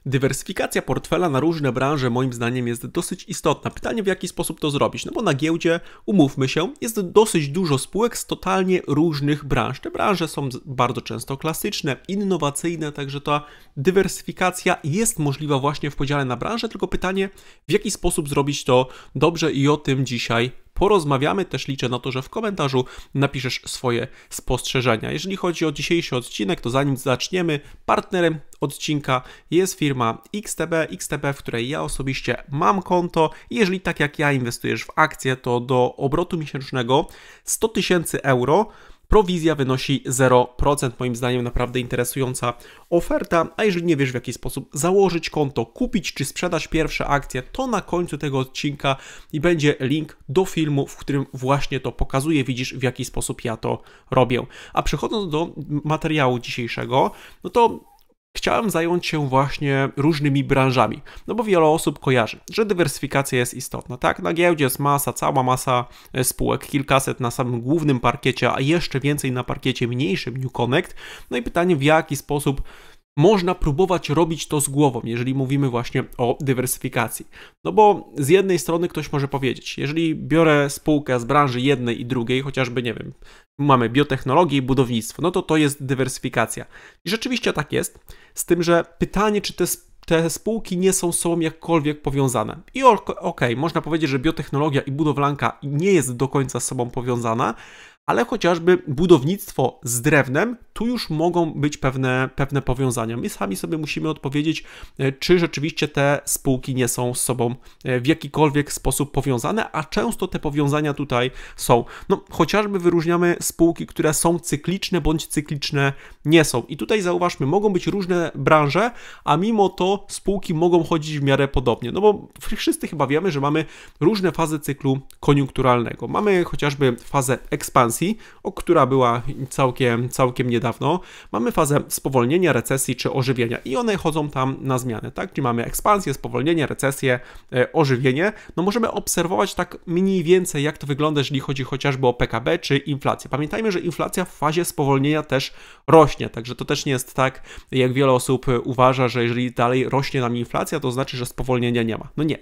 Dywersyfikacja portfela na różne branże moim zdaniem jest dosyć istotna. Pytanie, w jaki sposób to zrobić? No bo na giełdzie, umówmy się, jest dosyć dużo spółek z totalnie różnych branż. Te branże są bardzo często klasyczne, innowacyjne, także ta dywersyfikacja jest możliwa właśnie w podziale na branże, tylko pytanie, w jaki sposób zrobić to dobrze i o tym dzisiaj porozmawiamy. Też liczę na to, że w komentarzu napiszesz swoje spostrzeżenia. Jeżeli chodzi o dzisiejszy odcinek, to zanim zaczniemy, partnerem odcinka jest firma XTB, w której ja osobiście mam konto. Jeżeli tak jak ja inwestujesz w akcje, to do obrotu miesięcznego 100 000 euro prowizja wynosi 0%, moim zdaniem naprawdę interesująca oferta, a jeżeli nie wiesz w jaki sposób założyć konto, kupić czy sprzedać pierwsze akcje, to na końcu tego odcinka i będzie link do filmu, w którym właśnie to pokazuję, widzisz w jaki sposób ja to robię. A przechodząc do materiału dzisiejszego, no to chciałem zająć się właśnie różnymi branżami, no bo wiele osób kojarzy, że dywersyfikacja jest istotna, tak? Na giełdzie jest cała masa spółek, kilkaset na samym głównym parkiecie, a jeszcze więcej na parkiecie mniejszym New Connect. No i pytanie, w jaki sposób można próbować robić to z głową, jeżeli mówimy właśnie o dywersyfikacji. No bo z jednej strony ktoś może powiedzieć, jeżeli biorę spółkę z branży jednej i drugiej, chociażby, nie wiem, mamy biotechnologię i budownictwo, no to jest dywersyfikacja. I rzeczywiście tak jest, z tym, że pytanie, czy te spółki nie są z sobą jakkolwiek powiązane. I okej, można powiedzieć, że biotechnologia i budowlanka nie jest do końca z sobą powiązana, ale chociażby budownictwo z drewnem, tu już mogą być pewne powiązania. My sami sobie musimy odpowiedzieć, czy rzeczywiście te spółki nie są z sobą w jakikolwiek sposób powiązane, a często te powiązania tutaj są. No, chociażby wyróżniamy spółki, które są cykliczne bądź cykliczne nie są. I tutaj zauważmy, mogą być różne branże, a mimo to spółki mogą chodzić w miarę podobnie. No bo wszyscy chyba wiemy, że mamy różne fazy cyklu koniunkturalnego. Mamy chociażby fazę ekspansji, która była całkiem niedawno. Mamy fazę spowolnienia, recesji czy ożywienia i one chodzą tam na zmianę, tak? Czyli mamy ekspansję, spowolnienie, recesję, ożywienie. No możemy obserwować tak mniej więcej, jak to wygląda, jeżeli chodzi chociażby o PKB czy inflację. Pamiętajmy, że inflacja w fazie spowolnienia też rośnie, także to też nie jest tak, jak wiele osób uważa, że jeżeli dalej rośnie nam inflacja, to znaczy, że spowolnienia nie ma. No nie,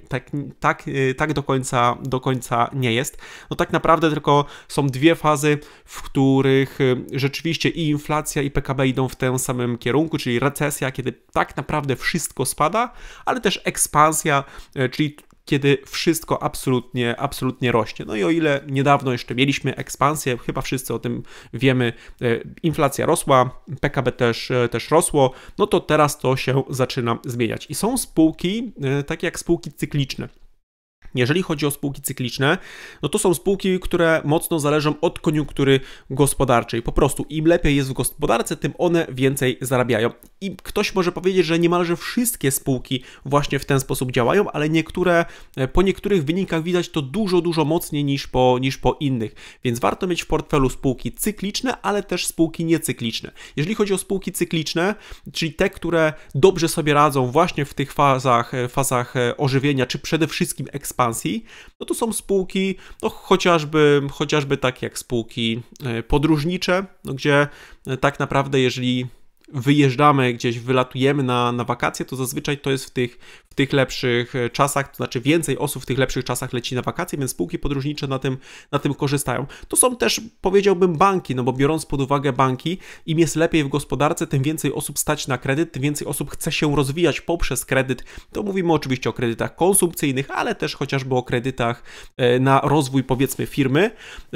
tak do końca nie jest. No tak naprawdę tylko są dwie fazy, w których rzeczywiście i inflacja, i PKB idą w tym samym kierunku, czyli recesja, kiedy tak naprawdę wszystko spada, ale też ekspansja, czyli kiedy wszystko absolutnie rośnie. No i o ile niedawno jeszcze mieliśmy ekspansję, chyba wszyscy o tym wiemy, inflacja rosła, PKB też rosło, no to teraz to się zaczyna zmieniać. I są spółki, takie jak spółki cykliczne. Jeżeli chodzi o spółki cykliczne, no to są spółki, które mocno zależą od koniunktury gospodarczej. Po prostu im lepiej jest w gospodarce, tym one więcej zarabiają. I ktoś może powiedzieć, że niemalże wszystkie spółki właśnie w ten sposób działają, ale po niektórych wynikach widać to dużo mocniej niż po innych. Więc warto mieć w portfelu spółki cykliczne, ale też spółki niecykliczne. Jeżeli chodzi o spółki cykliczne, czyli te, które dobrze sobie radzą właśnie w tych fazach ożywienia, czy przede wszystkim ekspansji, no to są spółki, no chociażby takie jak spółki podróżnicze, no gdzie tak naprawdę jeżeli wyjeżdżamy gdzieś, wylatujemy na wakacje, to zazwyczaj to jest w tych lepszych czasach, to znaczy więcej osób w tych lepszych czasach leci na wakacje, więc spółki podróżnicze na tym korzystają. To są też, powiedziałbym, banki, no bo biorąc pod uwagę banki, im jest lepiej w gospodarce, tym więcej osób stać na kredyt, tym więcej osób chce się rozwijać poprzez kredyt. To mówimy oczywiście o kredytach konsumpcyjnych, ale też chociażby o kredytach na rozwój, powiedzmy, firmy.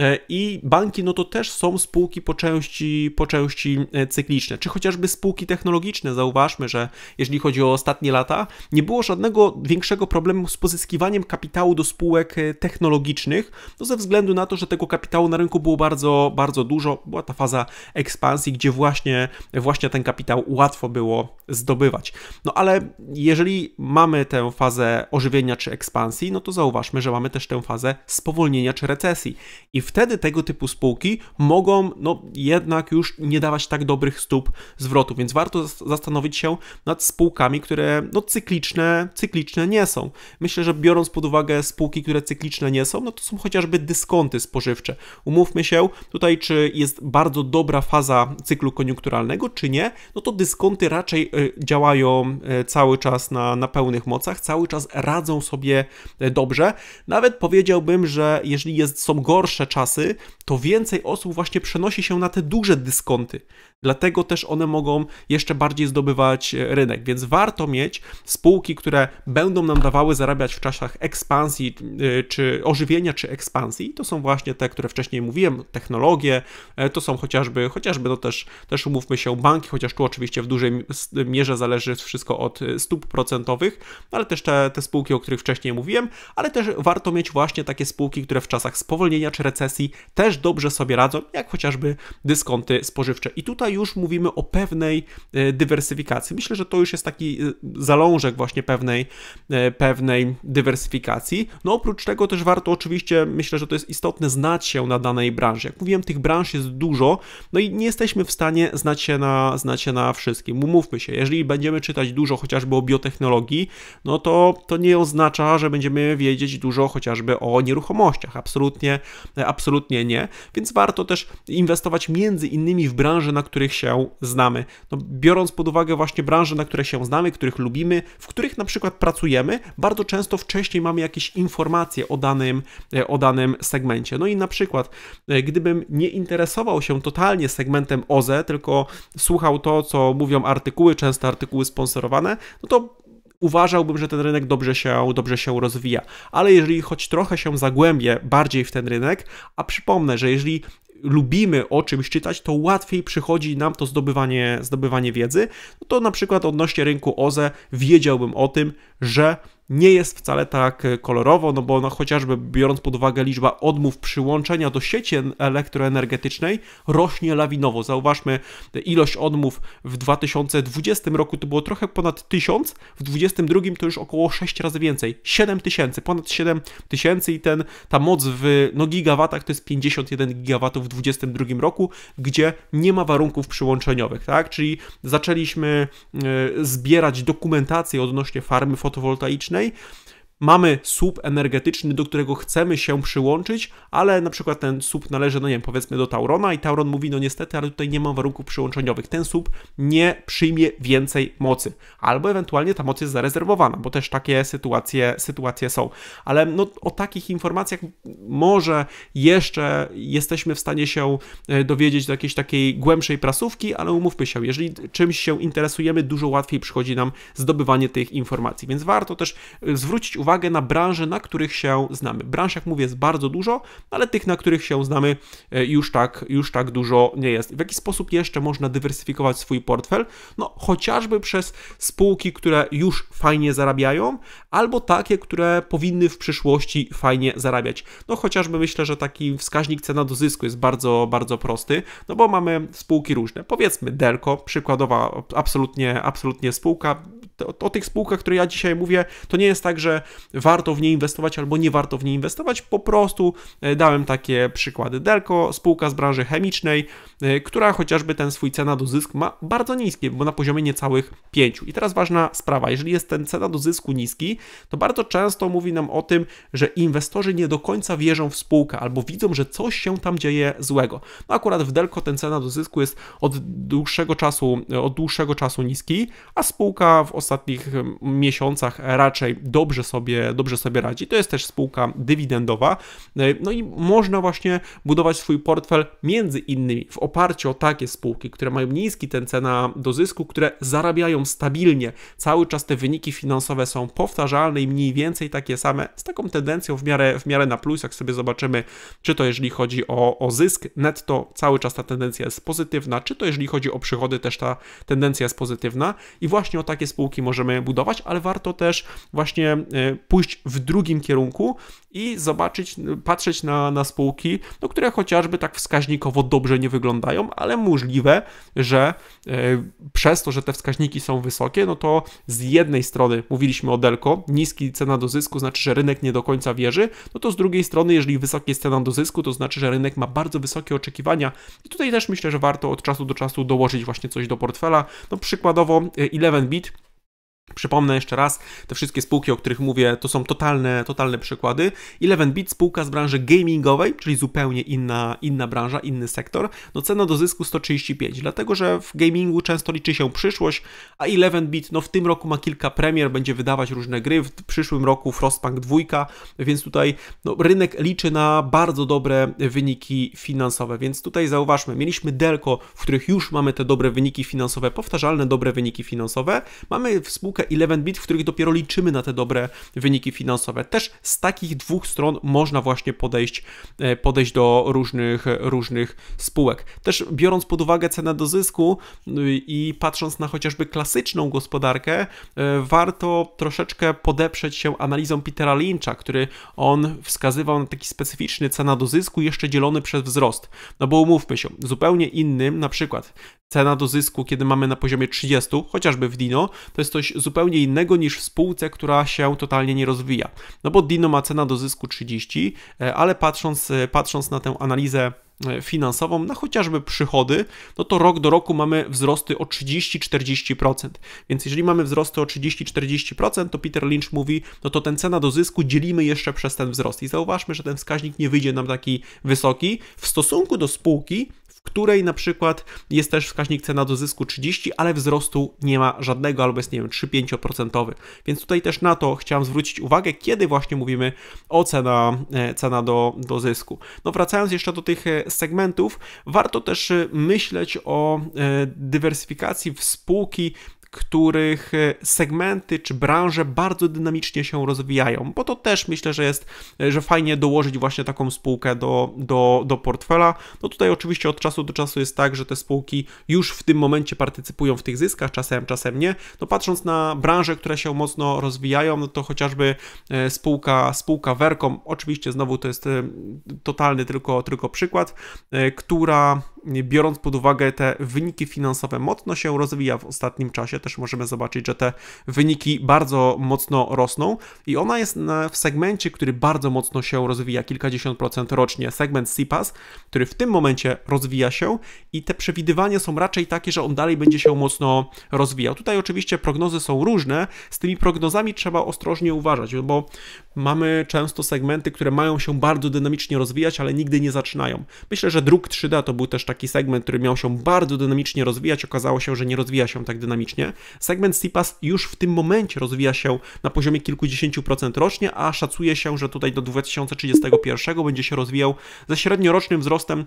I banki, no to też są spółki po części cykliczne, czy chociażby spółki technologiczne. Zauważmy, że jeżeli chodzi o ostatnie lata, nie było żadnego większego problemu z pozyskiwaniem kapitału do spółek technologicznych, no ze względu na to, że tego kapitału na rynku było bardzo dużo. Była ta faza ekspansji, gdzie właśnie ten kapitał łatwo było zdobywać. No ale jeżeli mamy tę fazę ożywienia czy ekspansji, no to zauważmy, że mamy też tę fazę spowolnienia czy recesji. I wtedy tego typu spółki mogą jednak już nie dawać tak dobrych stóp zwrotu, więc warto zastanowić się nad spółkami, które no, cykliczne nie są. Myślę, że biorąc pod uwagę spółki, które cykliczne nie są, no to są chociażby dyskonty spożywcze. Umówmy się tutaj, czy jest bardzo dobra faza cyklu koniunkturalnego, czy nie, no to dyskonty raczej działają cały czas na pełnych mocach, cały czas radzą sobie dobrze. Nawet powiedziałbym, że jeżeli są gorsze czasy, to więcej osób właśnie przenosi się na te duże dyskonty. Dlatego też one mogą jeszcze bardziej zdobywać rynek, więc warto mieć spółki, które będą nam dawały zarabiać w czasach ekspansji, czy ożywienia, czy ekspansji. To są właśnie te, które wcześniej mówiłem, technologie, to są chociażby no też umówmy się, banki, chociaż tu oczywiście w dużej mierze zależy wszystko od stóp procentowych, ale też te spółki, o których wcześniej mówiłem, ale też warto mieć właśnie takie spółki, które w czasach spowolnienia czy recesji też dobrze sobie radzą, jak chociażby dyskonty spożywcze. I tutaj już mówimy o pewnej dywersyfikacji. Myślę, że to już jest taki zalążek właśnie pewnej dywersyfikacji. No oprócz tego też warto oczywiście, myślę, że to jest istotne, znać się na danej branży. Jak mówiłem, tych branż jest dużo, no i nie jesteśmy w stanie znać się na wszystkim. Umówmy się, jeżeli będziemy czytać dużo chociażby o biotechnologii, no to nie oznacza, że będziemy wiedzieć dużo chociażby o nieruchomościach. Absolutnie nie. Więc warto też inwestować między innymi w branże, na których się znamy. No, biorąc pod uwagę właśnie branże, na które się znamy, których lubimy, w których na przykład pracujemy, bardzo często wcześniej mamy jakieś informacje o danym segmencie. No i na przykład, gdybym nie interesował się totalnie segmentem OZE, tylko słuchał to, co mówią artykuły, często artykuły sponsorowane, no to uważałbym, że ten rynek dobrze się rozwija. Ale jeżeli choć trochę się zagłębię bardziej w ten rynek, a przypomnę, że jeżeli lubimy o czymś czytać, to łatwiej przychodzi nam to zdobywanie wiedzy, no to na przykład odnośnie rynku OZE wiedziałbym o tym, że nie jest wcale tak kolorowo, no bo chociażby biorąc pod uwagę liczba odmów przyłączenia do sieci elektroenergetycznej rośnie lawinowo. Zauważmy, ilość odmów w 2020 roku to było trochę ponad 1000, w 2022 to już około 6 razy więcej, 7000, ponad 7000 i ta moc w gigawatach to jest 51 gigawatów w 2022 roku, gdzie nie ma warunków przyłączeniowych, tak? Czyli zaczęliśmy zbierać dokumentację odnośnie farmy fotowoltaicznej. Mamy słup energetyczny, do którego chcemy się przyłączyć, ale na przykład ten słup należy, no nie wiem, powiedzmy do Taurona i Tauron mówi, no niestety, ale tutaj nie ma warunków przyłączeniowych. Ten słup nie przyjmie więcej mocy. Albo ewentualnie ta moc jest zarezerwowana, bo też takie sytuacje są. Ale no, o takich informacjach może jeszcze jesteśmy w stanie się dowiedzieć do jakiejś takiej głębszej prasówki, ale umówmy się, jeżeli czymś się interesujemy, dużo łatwiej przychodzi nam zdobywanie tych informacji, więc warto też zwrócić uwagę na branże, na których się znamy. Branż, jak mówię, jest bardzo dużo, ale tych, na których się znamy, już tak dużo nie jest. W jaki sposób jeszcze można dywersyfikować swój portfel? No, chociażby przez spółki, które już fajnie zarabiają, albo takie, które powinny w przyszłości fajnie zarabiać. No, chociażby myślę, że taki wskaźnik cena do zysku jest bardzo, bardzo prosty, no bo mamy spółki różne. Powiedzmy Delco, przykładowa absolutnie spółka. O tych spółkach, które ja dzisiaj mówię, to nie jest tak, że warto w nie inwestować albo nie warto w nie inwestować, po prostu dałem takie przykłady. Delco, spółka z branży chemicznej, która chociażby ten swój cena do zysku ma bardzo niski, bo na poziomie niecałych 5. I teraz ważna sprawa, jeżeli jest ten cena do zysku niski, to bardzo często mówi nam o tym, że inwestorzy nie do końca wierzą w spółkę albo widzą, że coś się tam dzieje złego. No akurat w Delco ten cena do zysku jest od dłuższego czasu niski, a spółka w ostatnich miesiącach raczej dobrze sobie radzi. To jest też spółka dywidendowa. No i można właśnie budować swój portfel między innymi w oparciu o takie spółki, które mają niski ten cena do zysku, które zarabiają stabilnie. Cały czas te wyniki finansowe są powtarzalne i mniej więcej takie same, z taką tendencją w miarę na plus, jak sobie zobaczymy, czy to jeżeli chodzi o zysk netto, cały czas ta tendencja jest pozytywna, czy to jeżeli chodzi o przychody, też ta tendencja jest pozytywna i właśnie o takie spółki jaki możemy budować, ale warto też właśnie pójść w drugim kierunku i zobaczyć, patrzeć na spółki, no, które chociażby tak wskaźnikowo dobrze nie wyglądają, ale możliwe, że przez to, że te wskaźniki są wysokie, no to z jednej strony mówiliśmy o Delco, niski cena do zysku znaczy, że rynek nie do końca wierzy, no to z drugiej strony, jeżeli wysoka jest cena do zysku, to znaczy, że rynek ma bardzo wysokie oczekiwania i tutaj też myślę, że warto od czasu do czasu dołożyć właśnie coś do portfela. No przykładowo 11bit. Przypomnę jeszcze raz, te wszystkie spółki, o których mówię, to są totalne przykłady. 11bit, spółka z branży gamingowej, czyli zupełnie inna branża, inny sektor. No cena do zysku 135, dlatego że w gamingu często liczy się przyszłość, a 11bit no w tym roku ma kilka premier, będzie wydawać różne gry, w przyszłym roku Frostpunk 2, więc tutaj no, rynek liczy na bardzo dobre wyniki finansowe, więc tutaj zauważmy, mieliśmy Delco, w których już mamy te dobre wyniki finansowe, powtarzalne dobre wyniki finansowe, mamy spółkę 11bit, w których dopiero liczymy na te dobre wyniki finansowe. Też z takich dwóch stron można właśnie podejść do różnych spółek. Też biorąc pod uwagę cenę do zysku i patrząc na chociażby klasyczną gospodarkę, warto troszeczkę podeprzeć się analizą Petera Lyncha, który on wskazywał na taki specyficzny cena do zysku jeszcze dzielony przez wzrost. No bo umówmy się, zupełnie innym, na przykład cena do zysku, kiedy mamy na poziomie 30, chociażby w Dino, to jest coś zupełnie innego niż w spółce, która się totalnie nie rozwija. No bo Dino ma cena do zysku 30, ale patrząc na tę analizę finansową, na chociażby przychody, no to rok do roku mamy wzrosty o 30-40%. Więc jeżeli mamy wzrosty o 30-40%, to Peter Lynch mówi, no to ten cena do zysku dzielimy jeszcze przez ten wzrost. I zauważmy, że ten wskaźnik nie wyjdzie nam taki wysoki w stosunku do spółki, w której na przykład jest też wskaźnik cena do zysku 30, ale wzrostu nie ma żadnego, albo jest, nie wiem, 3-5%. Więc tutaj też na to chciałem zwrócić uwagę, kiedy właśnie mówimy o cena do zysku. No wracając jeszcze do tych segmentów, warto też myśleć o dywersyfikacji w spółki, których segmenty czy branże bardzo dynamicznie się rozwijają, bo to też myślę, że fajnie dołożyć właśnie taką spółkę do portfela. No tutaj oczywiście od czasu do czasu jest tak, że te spółki już w tym momencie partycypują w tych zyskach, czasem nie. No patrząc na branże, które się mocno rozwijają, no to chociażby spółka Vercom, oczywiście znowu to jest totalny tylko przykład, która biorąc pod uwagę te wyniki finansowe mocno się rozwija w ostatnim czasie, też możemy zobaczyć, że te wyniki bardzo mocno rosną i ona jest w segmencie, który bardzo mocno się rozwija, kilkadziesiąt procent rocznie, segment CPaaS, który w tym momencie rozwija się i te przewidywania są raczej takie, że on dalej będzie się mocno rozwijał. Tutaj oczywiście prognozy są różne, z tymi prognozami trzeba ostrożnie uważać, bo mamy często segmenty, które mają się bardzo dynamicznie rozwijać, ale nigdy nie zaczynają. Myślę, że druk 3D to był też taki segment, który miał się bardzo dynamicznie rozwijać, okazało się, że nie rozwija się tak dynamicznie. Segment CPaaS już w tym momencie rozwija się na poziomie kilkudziesięciu procent rocznie, a szacuje się, że tutaj do 2031 będzie się rozwijał ze średniorocznym wzrostem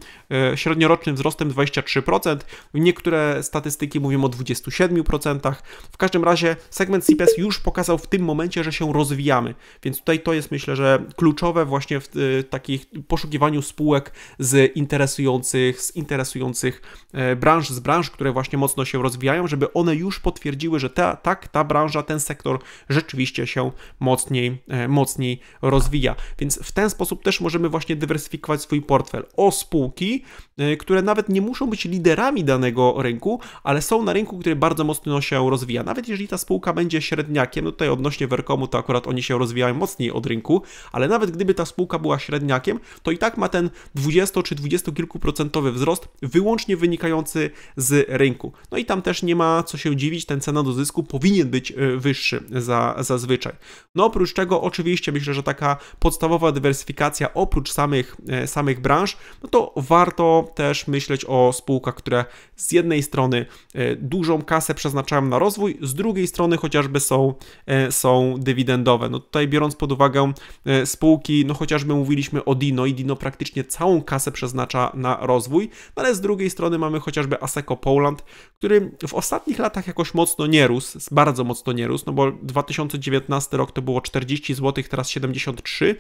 23%. Niektóre statystyki mówią o 27%. W każdym razie segment CPaaS już pokazał w tym momencie, że się rozwijamy, więc tutaj to jest, myślę, że kluczowe właśnie w takich poszukiwaniu spółek z interesujących branż, z branż, które właśnie mocno się rozwijają, żeby one już potwierdziły, że ta branża, ten sektor rzeczywiście się mocniej rozwija. Więc w ten sposób też możemy właśnie dywersyfikować swój portfel o spółki, które nawet nie muszą być liderami danego rynku, ale są na rynku, który bardzo mocno się rozwija. Nawet jeżeli ta spółka będzie średniakiem, no tutaj odnośnie Vercomu, to akurat oni się rozwijają mocniej od rynku, ale nawet gdyby ta spółka była średniakiem, to i tak ma ten 20 czy 20 kilkuprocentowy wzrost wyłącznie wynikający z rynku. No i tam też nie ma co się dziwić, ten cena do zysku powinien być wyższy zazwyczaj. No oprócz czego oczywiście myślę, że taka podstawowa dywersyfikacja oprócz samych branż, no to warto też myśleć o spółkach, które z jednej strony dużą kasę przeznaczają na rozwój, z drugiej strony chociażby są dywidendowe. No tutaj biorąc pod uwagę spółki, no chociażby mówiliśmy o Dino i Dino praktycznie całą kasę przeznacza na rozwój, no ale z drugiej strony mamy chociażby Asseco Poland, który w ostatnich latach jakoś mocno nie rósł, bardzo mocno nie rósł, no bo 2019 rok to było 40 zł, teraz 73,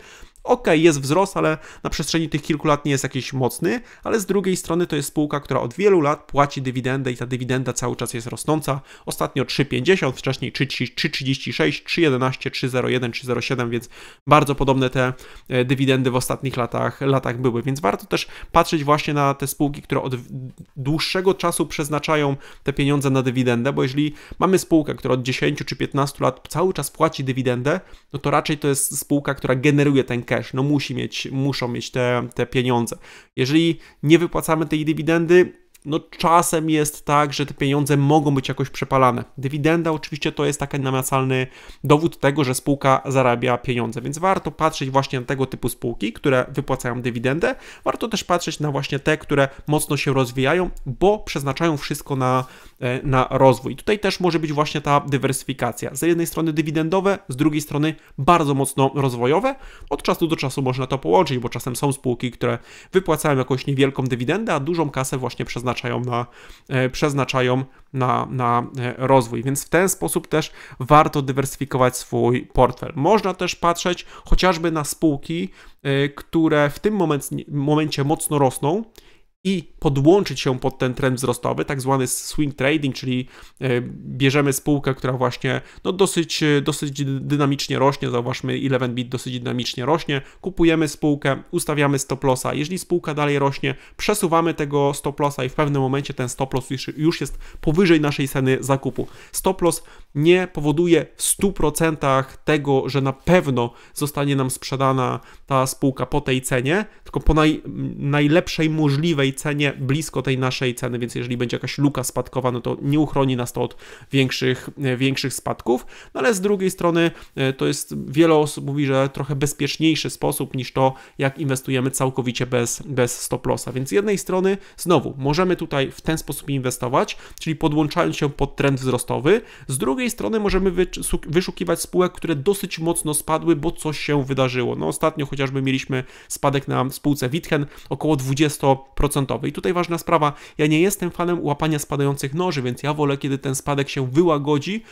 jest wzrost, ale na przestrzeni tych kilku lat nie jest jakiś mocny, ale z drugiej strony to jest spółka, która od wielu lat płaci dywidendę i ta dywidenda cały czas jest rosnąca. Ostatnio 3,50, wcześniej 3,36, 3,11, 3,01, 3,07, więc bardzo podobne te dywidendy w ostatnich latach były, więc warto też patrzeć właśnie na te spółki, które od dłuższego czasu przeznaczają te pieniądze na dywidendę, bo jeżeli mamy spółkę, która od 10 czy 15 lat cały czas płaci dywidendę, no to raczej to jest spółka, która generuje ten cash, no muszą mieć te pieniądze. Jeżeli nie wypłacamy tej dywidendy, no czasem jest tak, że te pieniądze mogą być jakoś przepalane. Dywidenda oczywiście to jest taki namacalny dowód tego, że spółka zarabia pieniądze, więc warto patrzeć właśnie na tego typu spółki, które wypłacają dywidendę. Warto też patrzeć na właśnie te, które mocno się rozwijają, bo przeznaczają wszystko na rozwój. Tutaj też może być właśnie ta dywersyfikacja. Z jednej strony dywidendowe, z drugiej strony bardzo mocno rozwojowe. Od czasu do czasu można to połączyć, bo czasem są spółki, które wypłacają jakąś niewielką dywidendę, a dużą kasę właśnie przeznaczają na rozwój, więc w ten sposób też warto dywersyfikować swój portfel. Można też patrzeć chociażby na spółki, które w tym momencie mocno rosną i podłączyć się pod ten trend wzrostowy, tak zwany swing trading, czyli bierzemy spółkę, która właśnie dosyć dynamicznie rośnie, zauważmy 11bit dosyć dynamicznie rośnie, kupujemy spółkę, ustawiamy stop lossa, jeżeli spółka dalej rośnie, przesuwamy tego stop lossa i w pewnym momencie ten stop loss już jest powyżej naszej ceny zakupu. Stop loss nie powoduje w 100% tego, że na pewno zostanie nam sprzedana ta spółka po tej cenie, tylko po najlepszej możliwej cenie blisko tej naszej ceny, więc jeżeli będzie jakaś luka spadkowa, no to nie uchroni nas to od większych spadków, no ale z drugiej strony to jest, wiele osób mówi, że trochę bezpieczniejszy sposób niż to, jak inwestujemy całkowicie bez stop lossa, więc z jednej strony znowu możemy tutaj w ten sposób inwestować, czyli podłączając się pod trend wzrostowy, z drugiej strony możemy wyszukiwać spółek, które dosyć mocno spadły, bo coś się wydarzyło. No ostatnio chociażby mieliśmy spadek na spółce Witchen około 20%. I tutaj ważna sprawa, ja nie jestem fanem łapania spadających noży, więc ja wolę, kiedy ten spadek się wyłagodzi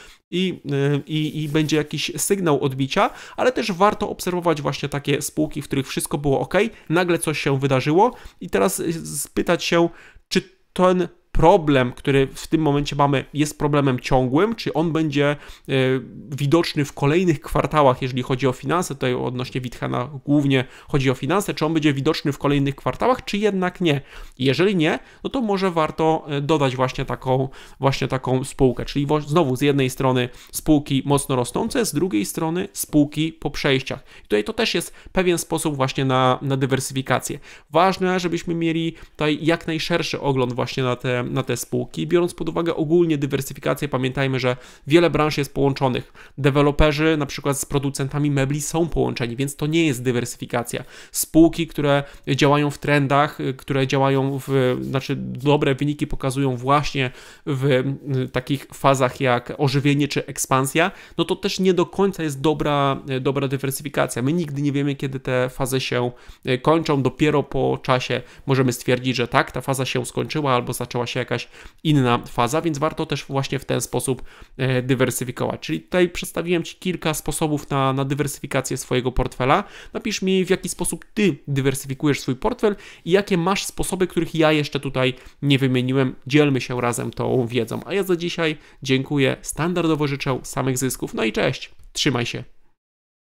i będzie jakiś sygnał odbicia, ale też warto obserwować właśnie takie spółki, w których wszystko było ok, nagle coś się wydarzyło i teraz spytać się, czy ten problem, który w tym momencie mamy, jest problemem ciągłym, czy on będzie widoczny w kolejnych kwartałach, jeżeli chodzi o finanse, tutaj odnośnie Witchena głównie chodzi o finanse, czy on będzie widoczny w kolejnych kwartałach, czy jednak nie. Jeżeli nie, no to może warto dodać właśnie taką spółkę, czyli znowu z jednej strony spółki mocno rosnące, z drugiej strony spółki po przejściach. I tutaj to też jest pewien sposób właśnie na dywersyfikację. Ważne, żebyśmy mieli tutaj jak najszerszy ogląd właśnie na te spółki. Biorąc pod uwagę ogólnie dywersyfikację, pamiętajmy, że wiele branż jest połączonych. Deweloperzy na przykład z producentami mebli są połączeni, więc to nie jest dywersyfikacja. Spółki, które działają w trendach, które działają dobre wyniki pokazują właśnie w takich fazach jak ożywienie czy ekspansja, no to też nie do końca jest dobra dywersyfikacja. My nigdy nie wiemy, kiedy te fazy się kończą. Dopiero po czasie możemy stwierdzić, że tak, ta faza się skończyła albo zaczęła się jakaś inna faza, więc warto też właśnie w ten sposób dywersyfikować. Czyli tutaj przedstawiłem Ci kilka sposobów na dywersyfikację swojego portfela. Napisz mi, w jaki sposób Ty dywersyfikujesz swój portfel i jakie masz sposoby, których ja jeszcze tutaj nie wymieniłem. Dzielmy się razem tą wiedzą. A ja za dzisiaj dziękuję, standardowo życzę samych zysków, no i cześć, trzymaj się.